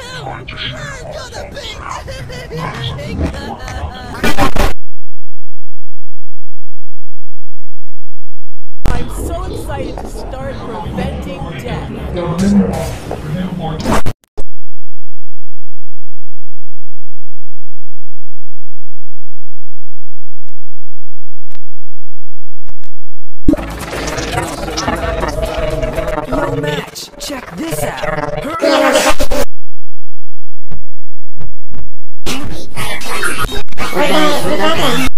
I'm so excited to start preventing death. No match! Check this out! Okay.